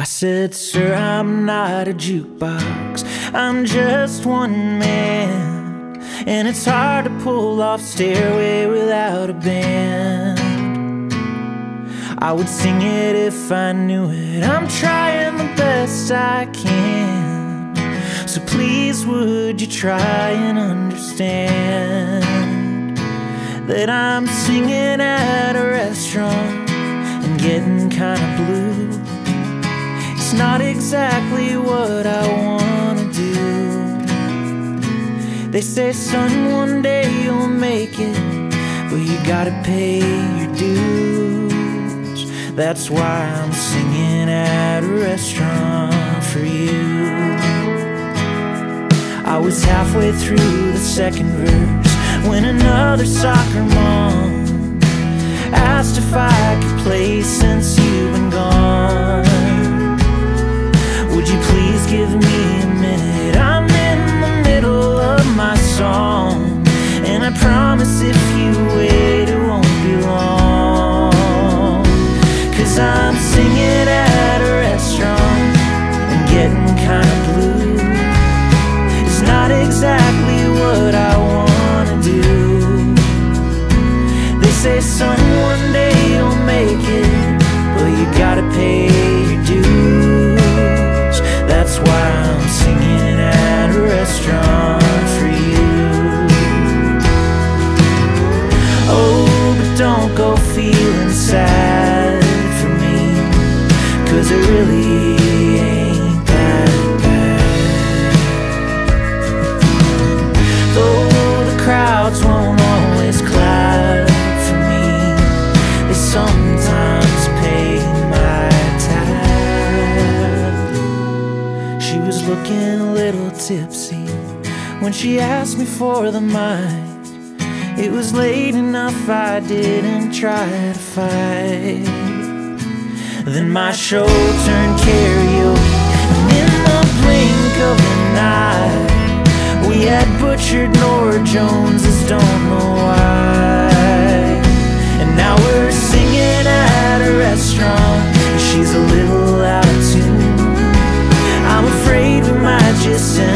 I said, sir, I'm not a jukebox, I'm just one man, and it's hard to pull off Stairway without a band. I would sing it if I knew it, I'm trying the best I can, so please would you try and understand that I'm singing at a restaurant and getting kinda blue. It's not exactly what I wanna do. They say, son, one day you'll make it, but you gotta pay your dues. That's why I'm singing at a restaurant for you. I was halfway through the second verse when another soccer mom asked if I could play since you've been gone. Would you please give me a minute? I'm in the middle of my song, and I promise if you wait it won't be long. 'Cause I'm singing at a restaurant and getting kinda blue. It's not exactly what I wanna do. They say, son, one day you'll make it, but you gotta pay your dues. That's why I'm singing at a restaurant for you. Oh, but don't go feeling sad for me, 'cause it really ain't that bad. Though the crowds won't always clap for me, they sometimes pay my tab. She was looking a little tipsy when she asked me for the mic. It was late enough, I didn't try to fight. Then my show turned karaoke, and in the blink of an eye, we had butchered Norah Jones's Don't Know Why. And now we're singing at a restaurant, and she's a little out of tune. I'm afraid we might just